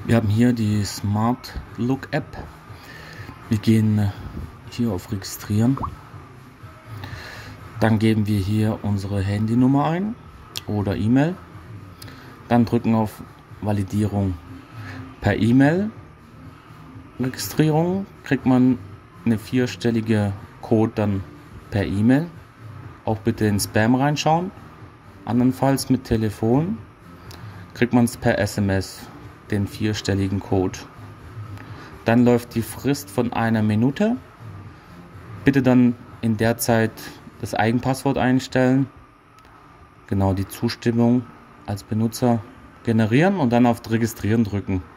Wir haben hier die Smart Look App. Wir gehen hier auf Registrieren. Dann geben wir hier unsere Handynummer ein oder E-Mail. Dann drücken auf Validierung per E-Mail. Registrierung kriegt man eine 4-stellige Code dann per E-Mail. Auch bitte in Spam reinschauen. Andernfalls mit Telefon kriegt man es per SMS, den 4-stelligen Code. Dann läuft die Frist von 1 Minute. Bitte dann in der Zeit das Eigenpasswort einstellen, genau die Zustimmung als Benutzer generieren und dann auf Registrieren drücken.